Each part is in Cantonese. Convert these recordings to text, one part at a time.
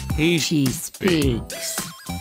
She speaks。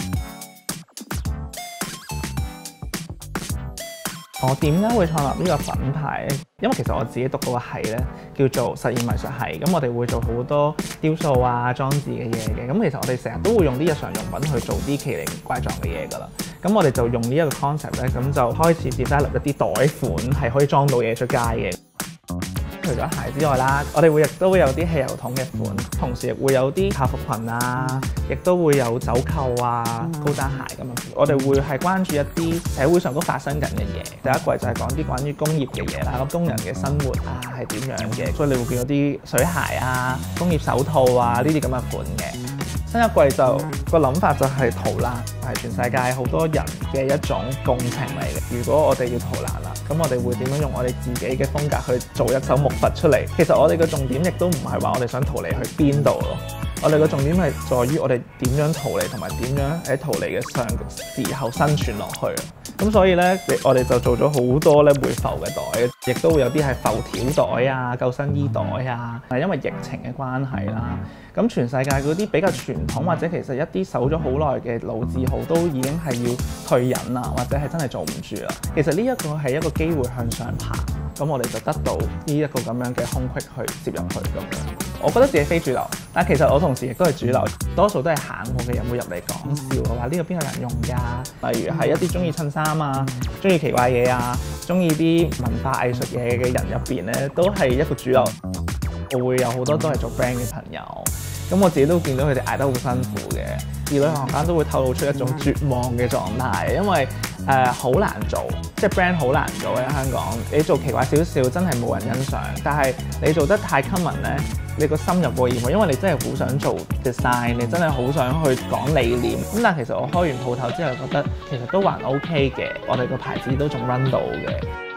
我點解會創立呢個品牌咧？因為其實我自己讀嗰個系咧叫做實驗藝術系，咁我哋會做好多雕塑啊、裝置嘅嘢嘅。咁其實我哋成日都會用啲日常用品去做啲奇形怪狀嘅嘢㗎啦。咁我哋就用呢一個 concept 咧，咁就開始 develop 一啲袋款係可以裝到嘢出街嘅。除咗鞋之外啦，我哋亦都會有啲汽油桶嘅款，同時亦會有啲校服裙啊，亦都會有走扣啊、高踭鞋咁樣。我哋會係關注一啲社會上都發生緊嘅嘢。第一季就係講啲關於工業嘅嘢啦，咁工人嘅生活啊係點樣嘅，所以你會見到啲水鞋啊、工業手套啊呢啲咁嘅款嘅。新一季就個諗法就係逃難，係全世界好多人嘅一種共情嚟嘅。如果我哋要逃難啦，咁我哋會點樣用我哋自己嘅風格去做一首木筏出嚟？其實我哋嘅重點亦都唔係話我哋想逃離去邊度咯，我哋嘅重點係在於我哋點樣逃離同埋點樣喺逃離嘅時候生存落去。咁所以咧，我哋就做咗好多咧會浮嘅袋，亦都會有啲係浮條袋啊、救生衣袋啊。係因為疫情嘅關係啦，咁全世界嗰啲比較傳統或者其實一啲守咗好耐嘅老字號都已經係要退隱啦，或者係真係做唔住啦。其實呢一個係一個機會向上爬，咁我哋就得到呢一個咁樣嘅空隙去接入去咁樣。我覺得自己非主流，但其實我同時亦都係主流，多數都係行過嘅人會入嚟講笑，話呢個邊個人用㗎？例如係一啲中意襯衫啊、中意奇怪嘢啊、中意啲文化藝術嘢嘅人入邊咧，都係一個主流。我會有好多都係做 brand 嘅朋友，咁我自己都見到佢哋捱得好辛苦嘅，字裏行間都會透露出一種絕望嘅狀態，因為好難做，即係 brand 好難做喺香港。你做奇怪少少真係冇人欣賞，但係你做得太 common 咧，你個心入過意喎，因為你真係好想做 design， 你真係好想去講理念。咁但係其實我開完鋪頭之後覺得其實都還 OK 嘅，我哋個牌子都仲 run 到嘅。